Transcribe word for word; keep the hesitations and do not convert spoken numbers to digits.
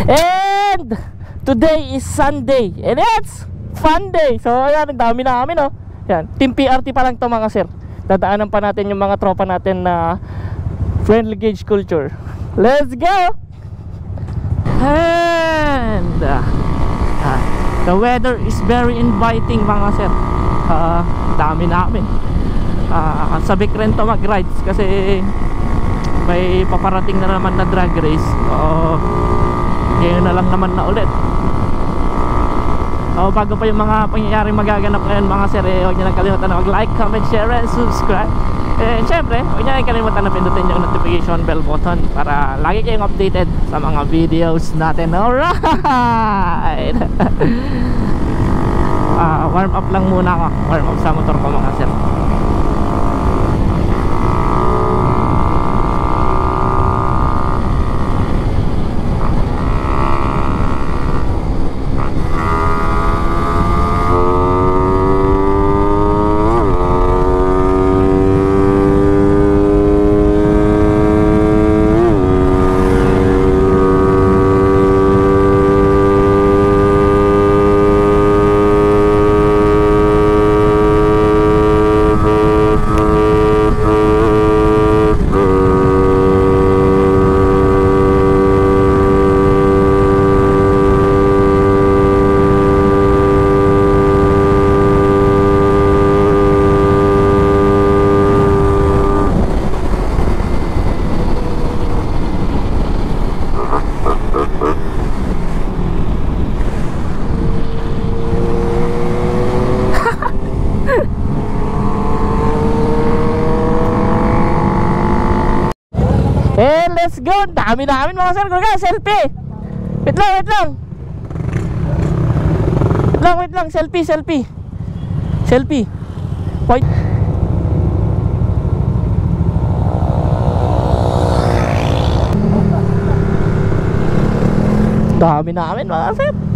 And today is Sunday and it's fun day. So ayan, ang dami namin oh. Yan, team P R T pa lang to mga sir. Dadaanan pa natin yung mga tropa natin na friendly gauge culture. Let's go! And uh, uh, the weather is very inviting mga sir. uh, Dami namin uh, Sabik rin to mag-rides kasi may paparating na naman na drag race. So ngayon na lang naman na ulit. So bago pa yung mga pangyayari magaganap ngayon mga sir, eh, huwag nyo lang kalimutan na mag-like, comment, share, and subscribe. And syempre, huwag nyo lang kalimutan na pindutin yung notification bell button para lagi kayong updated sa mga videos natin. Alright! uh, warm up lang muna ako. Warm up sa motor ko mga sir. Eh, let's go! Dami namin mga sir. Guys, selfie! Wait lang, wait lang! Wait lang, wait lang. Selfie, selfie. Selfie. Point. Dami namin mga sir.